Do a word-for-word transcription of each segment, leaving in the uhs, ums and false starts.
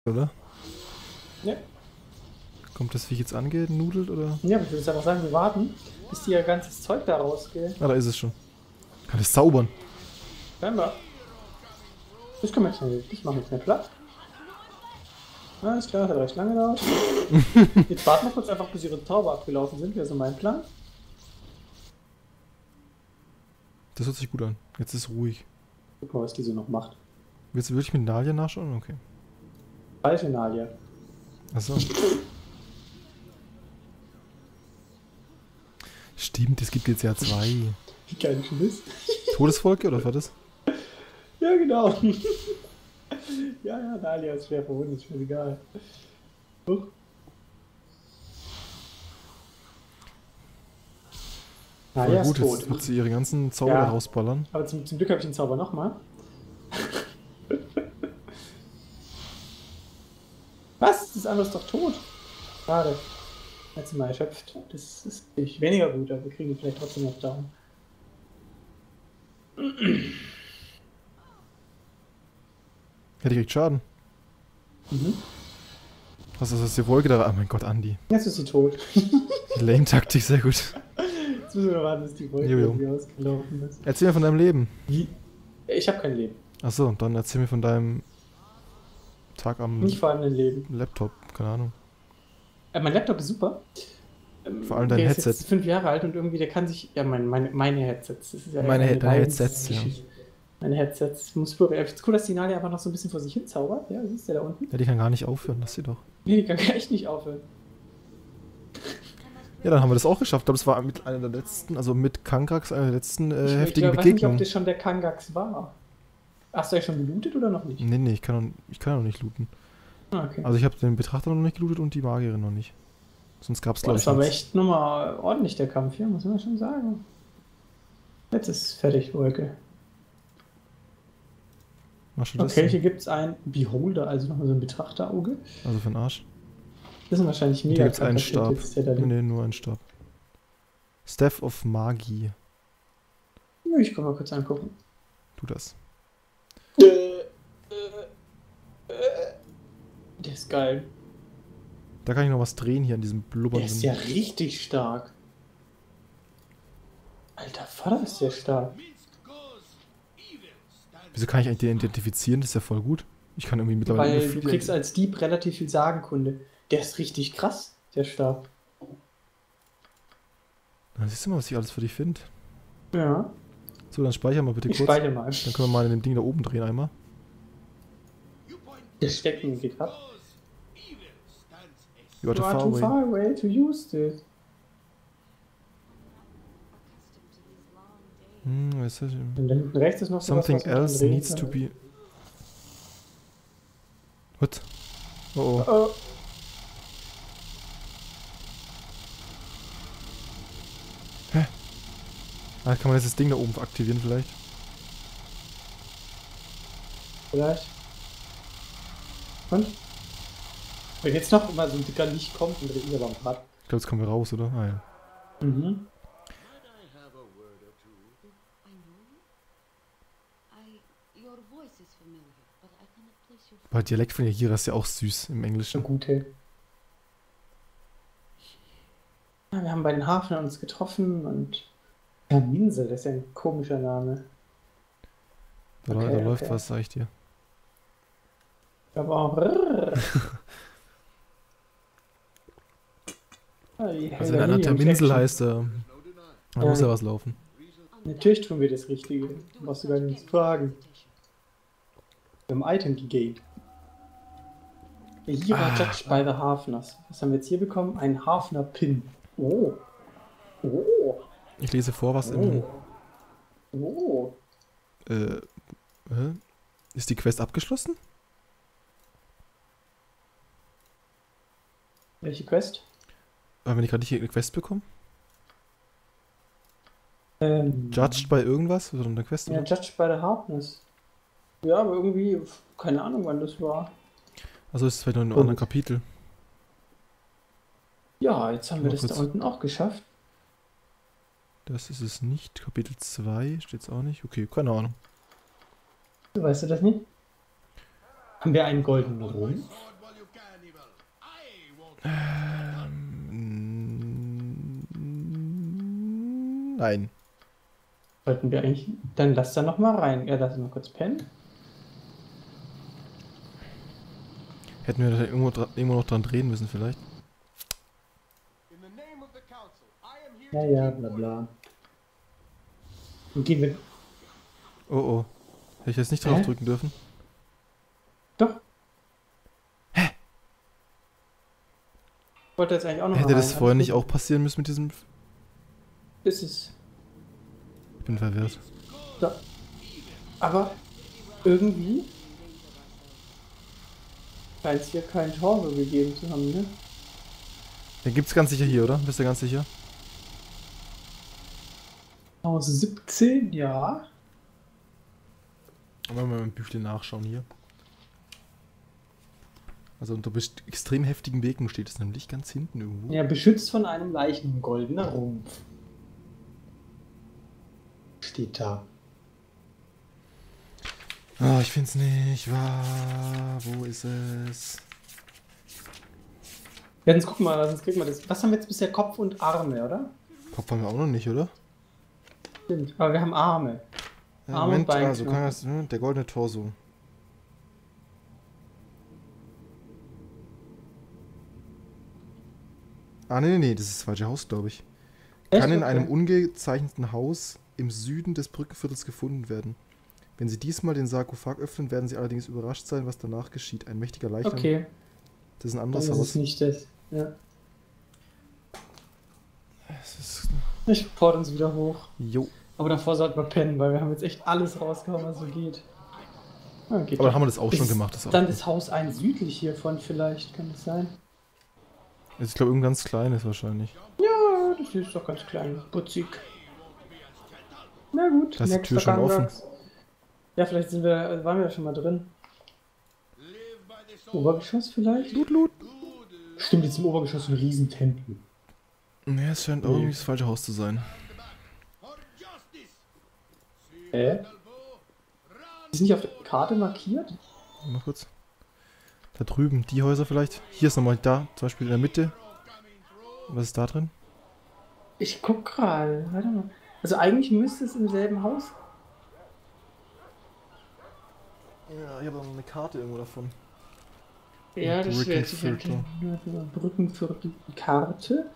oder? Ja. Kommt das Viech jetzt angenudelt, oder? Ja, aber ich würde jetzt einfach sagen, wir warten, bis die ihr ganzes Zeug da rausgeht. Ah, da ist es schon. Kann es zaubern. Scheinbar. Das können wir jetzt nicht. Das machen wir jetzt nicht platt. Alles klar, das hat recht lange gedauert. Jetzt warten wir kurz einfach, bis ihre Zauber abgelaufen sind. Wäre so mein Plan. Das hört sich gut an. Jetzt ist ruhig. Guck mal, was die so noch macht. Willst du wirklich mit Nalia nachschauen? Okay. Falsche Nalia. Achso. Stimmt, es gibt jetzt ja zwei. Wie geil ist das? Todesvolke, oder was war das? Ja, genau. ja, ja, Nalia ist schwer verwundet, ist mir egal. Huch. Nalia Voll gut, ist tot. jetzt wird sie ihre ganzen Zauber Ja. rausballern. Aber zum, zum Glück habe ich den Zauber nochmal. Was? Das andere ist doch tot. Schade. Jetzt sind wir erschöpft. Das ist nicht weniger gut, aber wir kriegen ihn vielleicht trotzdem noch down. Ja, die kriegt Schaden. Mhm. Was ist das, die Wolke da? Oh mein Gott, Andi. Jetzt ist sie tot. Die Lane-Taktik, sehr gut. Jetzt müssen wir noch warten, bis die Wolke Jojo. irgendwie ausgelaufen ist. Erzähl mir von deinem Leben. Wie? Ich habe kein Leben. Achso, dann erzähl mir von deinem Tag am Nicht vorhandenen Leben. Laptop, keine Ahnung. Äh, mein Laptop ist super. Ähm, Vor allem dein der ist Headset. jetzt fünf Jahre alt und irgendwie der kann sich. Ja, mein, meine, meine Headsets. Das ist ja Meine eine He- deine Leidens- Headsets, ja. Meine Headsets. Muss ich finde es cool, dass die Nadia einfach noch so ein bisschen vor sich hin zaubert. Ja, siehst du da unten? Ja, die kann gar nicht aufhören, lass sie doch. Nee, die kann echt nicht aufhören. Ja, dann haben wir das auch geschafft. Ich glaube, das war mit einer der letzten, also mit Kangax, einer der letzten äh, Ich, heftigen ich weiß nicht, ob Begegnungen. das schon der Kangax war. Hast du euch schon gelootet oder noch nicht? Nee, nee, ich kann, noch, ich kann noch nicht looten. Ah, okay. Also ich habe den Betrachter noch nicht gelootet und die Magierin noch nicht. Sonst gab es, Boah, glaube das ich, war aber nichts. echt nochmal ordentlich der Kampf hier, muss man schon sagen. Jetzt ist fertig, Wolke. Machst du das? Okay, hier gibt es ein Beholder, also nochmal so ein Betrachterauge. Also für den Arsch. Das sind wahrscheinlich Hier mega gibt es einen Stab. Kapazität, der da Nee, liegt. nee, nur einen Stab. Staff of Magie. Ich kann mal kurz angucken. Tu das. Äh, äh, äh. Der ist geil. Da kann ich noch was drehen hier an diesem Der blubbernden. ist ja richtig stark. Alter Vater, ist der stark. Wieso kann ich eigentlich den identifizieren? Das ist ja voll gut. Ich kann irgendwie mittlerweile Weil viele- du kriegst als Dieb relativ viel Sagenkunde. Der ist richtig krass, der Stab. Na, siehst du mal, was ich alles für dich finde. Ja, So, dann speichern wir bitte ich kurz. speichere mal. Dann können wir mal in dem Ding da oben drehen einmal. Der steckt in GitHub. You are You too are far too away. far away to use this. Hm, was ist das? Und dann hinten rechts ist noch so Something was, was man else drehen needs kann. to be... What? Oh oh. Oh, Ah, kann man jetzt das Ding da oben aktivieren vielleicht? vielleicht. Und? Wenn jetzt noch immer so ein dicker Licht kommt, dann dreht ihr aber am Rad. Ich glaube, jetzt kommen wir raus, oder? Ah ja. Mhm. I know you. I, your voice is familiar, but I cannot place your. Aber Dialekt von Yahira ist ja auch süß im So Englischen. gut, hey. Ja, wir haben bei den Hafen uns getroffen und. Ja, Minsel, das ist ja ein komischer Name. Da, Okay, da läuft okay. was, sag ich dir. Aber auch. Rrrr. Ah, die Also wenn einer Hellerie der und Minsel Action. heißt, äh, da Ja. muss ja was laufen. Natürlich tun wir das Richtige. Du brauchst du gar nichts fragen. Wir haben Item gegained. Hier war Ah. Judge by the Hafners. Was haben wir jetzt hier bekommen? Ein Hafner-Pin. Oh. Oh. Ich lese vor, was in... Oh. Oh. Äh, hä? Ist die Quest abgeschlossen? Welche Quest? Haben wir nicht gerade nicht eine Quest bekommen? Ähm, Judged bei irgendwas? Oder eine Quest? Ja, Oder? Judge by the Hafners. Ja, aber irgendwie, keine Ahnung, wann das war. Also ist es vielleicht noch in einem Oh. anderen Kapitel. Ja, jetzt haben wir Mal das da kurz. unten auch geschafft. Das ist es nicht. Kapitel zwei steht es auch nicht. Okay, keine Ahnung. Weißt du das nicht? Haben wir einen goldenen Rum? Ähm, nein. Sollten wir eigentlich. Dann lass da noch mal rein. Ja, lass mal kurz pennen. Hätten wir da irgendwo, dra irgendwo noch dran drehen müssen vielleicht. Ja, ja, bla bla. Und gehen wir. Oh oh. Hätte ich jetzt nicht Hä? drauf drücken dürfen? Doch. Hä? Ich wollte jetzt eigentlich auch noch Hätte mal das rein. vorher Alles nicht gut. auch passieren müssen mit diesem... Ist es. Ich bin verwirrt. So. Aber irgendwie scheint es hier kein Torso gegeben zu haben, ne? Den gibt's ganz sicher hier, oder? Bist du ganz sicher? Aus siebzehn, ja. Wollen wir mal im Büchle nachschauen hier. Also unter best- extrem heftigen Wegen steht es nämlich ganz hinten irgendwo. Ja, beschützt von einem Leichen, goldener Rumpf. Steht da. Ah, ich find's nicht wahr. Wo ist es? Ja, jetzt guck mal, sonst kriegen wir das. Was haben wir jetzt bisher? Kopf und Arme, oder? Kopf haben wir auch noch nicht, oder? Stimmt. Aber wir haben Arme. Ja, Arme und Moment, also Beinknochen. kann das, hm, der goldene Torso. Ah, nee, nee, nee, das ist das falsche Haus, glaube ich. Echt? Kann in Okay. einem ungezeichneten Haus im Süden des Brückenviertels gefunden werden. Wenn Sie diesmal den Sarkophag öffnen, werden Sie allerdings überrascht sein, was danach geschieht. Ein mächtiger Leichnam. Okay, Das ist ein dann anderes ist es Haus. nicht das. Ja. Es ist, Ich fordere uns wieder hoch. jo. Aber davor sollten wir pennen, weil wir haben jetzt echt alles rausgehauen, was so geht. Ah, geht Aber doch. haben wir das auch schon Ist gemacht. Das auch Dann gut. ist Haus eins südlich hiervon vielleicht, kann das sein? Also ich glaube, irgendein ganz kleines wahrscheinlich. Ja, das ist doch ganz klein, putzig. Na gut, Da ist die nächster Tür schon offen. Gangwachs. Ja, vielleicht sind wir, waren wir ja schon mal drin. Obergeschoss vielleicht? Lut, lut. Stimmt, jetzt im Obergeschoss ein Riesentempel. Nee, es scheint auch irgendwie das falsche Haus zu sein. Hä? Ist nicht auf der Karte markiert? Mal kurz. Da drüben, die Häuser vielleicht. Hier ist nochmal da, zum Beispiel in der Mitte. Was ist da drin? Ich guck gerade, warte mal. Also eigentlich müsste es im selben Haus. Ja, ich habe noch eine Karte irgendwo davon. Ja, das wäre Brückenviertel. Brückenviertel Karte.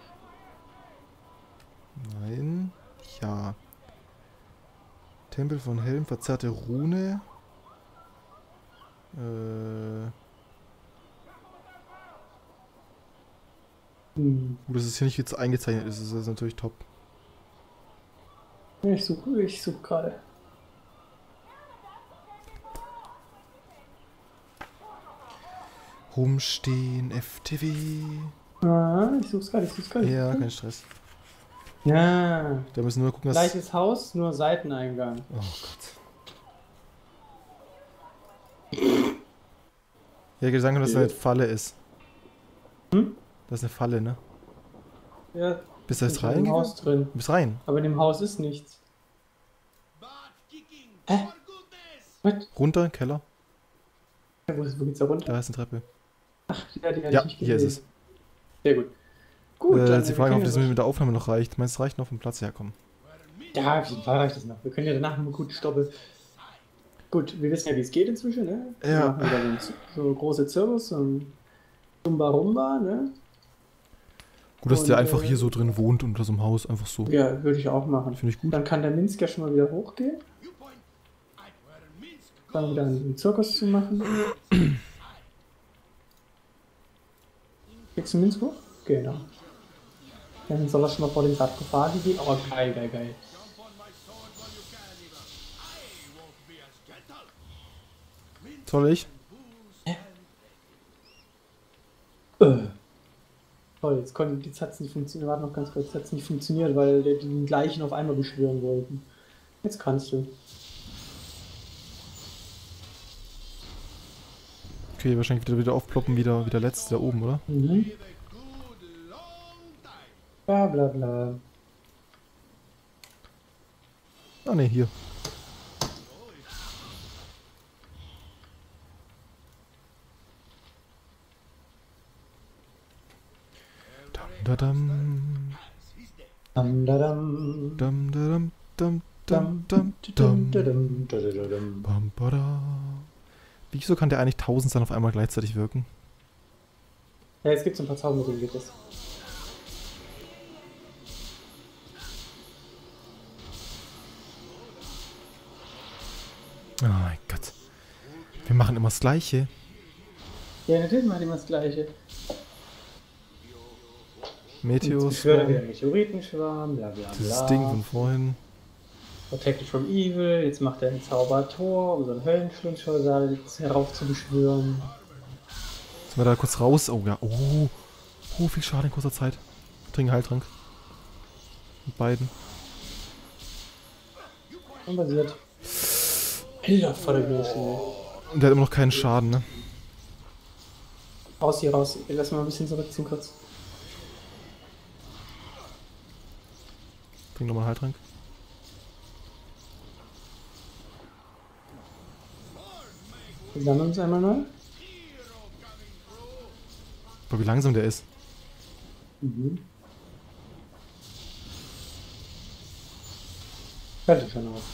Nein. Ja. Tempel von Helm, verzerrte Rune. Äh. Hm. Gut, dass es hier nicht jetzt eingezeichnet ist, das ist natürlich top. Ja, ich suche ich such gerade. Rumstehen, F T W. Ah, ich such's gerade, ich such's gerade. Ja, kein Stress. Ja. Da müssen wir nur gucken, dass... Gleiches Haus, nur Seiteneingang. Oh Gott. Ja, ich sagen, dass das eine Falle ist. Hm? Das ist eine Falle, ne? Ja, Bist du ist jetzt im rein? Haus drin. Du bist rein. Aber in dem Haus ist nichts. Hä? Was? Runter, Keller. Ja, wo, ist, wo geht's da runter? Da ist eine Treppe. Ach, ja, die hatte Ja, ich nicht hier ist gesehen. es. Sehr gut. Gut, Äh, dann jetzt die wir Frage, ob können das ja mit der Aufnahme noch reicht. Meinst du, es reicht noch vom Platz herkommen? Ja, auf jeden Fall reicht das noch. Wir können ja danach noch mal gut stoppen. Gut, wir wissen ja, wie es geht inzwischen, ne? Wir Ja. machen wieder so, ein Z- so große Zirkus, so ein Rumba Rumba, ne? Gut, dass Und, der einfach äh, hier so drin wohnt unter so einem Haus. Einfach so. Ja, würde ich auch machen. Finde ich gut. Dann kann der Minsk ja schon mal wieder hochgehen. Dann wieder einen Zirkus zu machen. Geht's zu Minsk hoch? Genau. Dann soll er schon mal vor den Sarkophag gehen. Oh, geil, geil, geil. Soll ich? Äh. Toll, jetzt konnte, jetzt hat's nicht funktioniert. Warte noch ganz kurz, jetzt hat's nicht funktioniert, weil die den gleichen auf einmal beschwören wollten. Jetzt kannst du. Okay, wahrscheinlich wieder, wieder aufploppen, wieder, wieder letzte da oben, oder? Mhm. Bla bla bla. Ah ne, hier. dadam. Dam, dadam. Dam, dadam, dam, dam, Dam, dam, dam, dam. dadam, dadadadam. Bam, bada. Wieso kann der eigentlich tausend dann auf einmal gleichzeitig wirken? Ja, jetzt gibt es ein paar Zauber, mit denen geht das. Oh mein Gott. Wir machen immer das Gleiche. Ja, natürlich macht immer das Gleiche. Meteos. Ich schwöre wieder Meteoritenschwarm, bla bla bla. Dieses Ding von vorhin. Protected from Evil, jetzt macht er ein Zaubertor, um so einen Höllenschlundschausaal heraufzubeschwören. Sind wir da kurz raus? Oh ja. Oh. Oh, viel Schaden in kurzer Zeit. Trinken Heiltrank. Mit beiden. Unbasiert. Alter, voll der Größe. Und der hat immer noch keinen Schaden, ne? Raus hier raus. Lass mal ein bisschen zurückziehen kurz. Trink nochmal einen Heiltrank. Wir sammeln uns einmal mal. Boah, wie langsam der ist. Mhm. Fertig schon aus.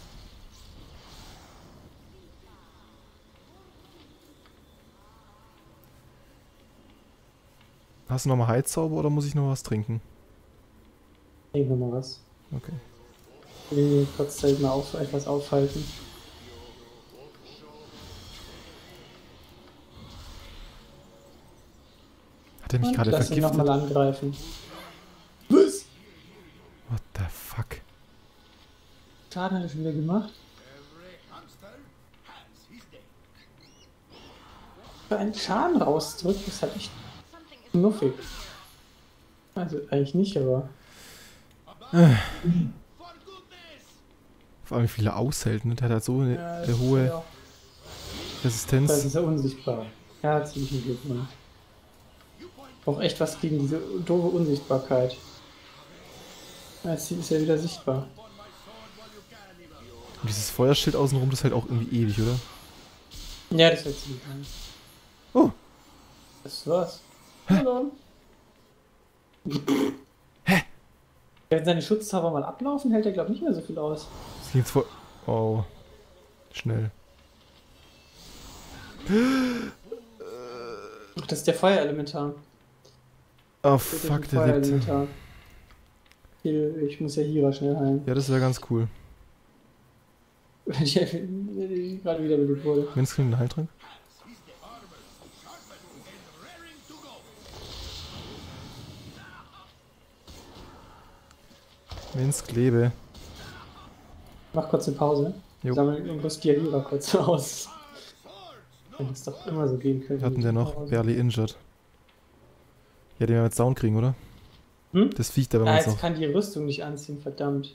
Hast du nochmal Heilzauber oder muss ich noch was trinken? Trink nochmal was. Okay. Ich will kurzzeitig mal auf, etwas aufhalten. Hat er mich Und gerade lass ihn vergiftet? nochmal angreifen. Was? What the fuck? Schaden hat er schon wieder gemacht. Für einen Schaden rauszudrücken ist halt echt knuffig. Also eigentlich nicht, aber... Vor allem wie viele aushält, ne? Der hat halt so eine, Ja, eine hohe ja. Resistenz. Das ist ja unsichtbar. Herzlichen Glückwunsch. Auch echt was gegen diese doofe Unsichtbarkeit. Jetzt ist ja wieder sichtbar. Und dieses Feuerschild außenrum, das hält auch irgendwie ewig, oder? Ja, das wird ziemlich lang. Oh! Das war's. Hallo. Hä? Wenn seine Schutzzauber mal ablaufen, hält er glaube ich nicht mehr so viel aus. Das ging jetzt voll... Oh. Schnell. Ach, das ist der Feuerelementar. Oh Das ist fuck, ein der lebt. Feuerelementar. Hier, ich muss ja Hira schnell heilen. Ja, das wäre ganz cool. Wenn ich, wenn ich gerade wieder belebt wurde. Minsk kriegt einen Heiltrank. Minsk, lebe. Mach kurz eine Pause. Jo. Sammel und rüstier Hira kurz aus. Wenn es doch immer so gehen könnte. Wir hatten der noch Pause. barely injured. Ja, den werden wir jetzt down kriegen, oder? Hm? Das Viech da, wenn wir Ah, uns jetzt noch... kann die Rüstung nicht anziehen, verdammt.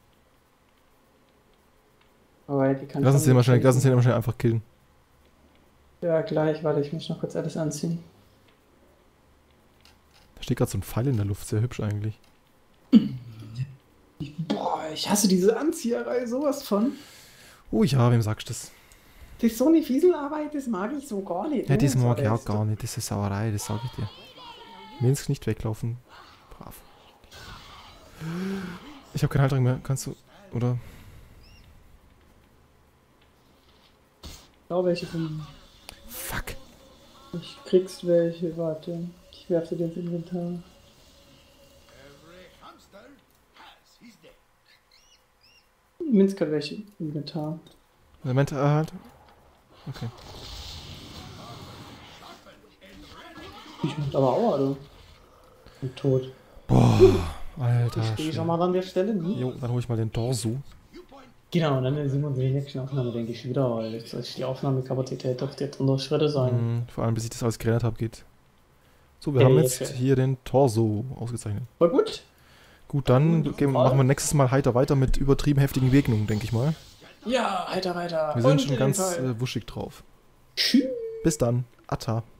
Aber die kann Lass uns schon den mal schnell, nicht lass uns den anziehen. mal schnell einfach killen. Ja, gleich, warte, ich muss noch kurz alles anziehen. Da steht gerade so ein Pfeil in der Luft, sehr hübsch eigentlich. Boah, ich hasse diese Anzieherei sowas von. Oh ja, wem sagst du das? Das ist so eine Fieselarbeit, das mag ich so gar nicht. Ja, ne? das mag ich war auch jetzt- gar nicht, das ist Sauerei, das sag ich dir. Minsk, nicht weglaufen. Brav. Ich habe keinen Heiltrank mehr, kannst du... Oder... Genau welche von. Fuck. Ich kriegst welche, warte. Ich werfe dir ins Inventar. Minsk hat welche im Inventar. Moment, äh, halt. Okay. Ich mach aber Aua, du. Und tot. Boah, alter. Ich stehe schon Schwede. mal an der Stelle, ne? Jo, dann hole ich mal den Torso. Genau, und dann sind wir in der nächsten Aufnahme, denke ich, wieder, weil jetzt ist die Aufnahmekapazität doch jetzt hundert Schritte sein. Mhm, vor allem, bis ich das alles gelernt habe, geht. So, wir Ey, haben jetzt jetzt schön. hier den Torso ausgezeichnet. Voll gut. Gut, dann Gut, gehen, Fall. machen wir nächstes Mal heiter weiter mit übertrieben heftigen Begegnungen, denke ich mal. Ja, weiter, weiter. Wir sind Und schon in ganz dem Fall. äh, wuschig drauf. Tschüss. Bis dann. Atta.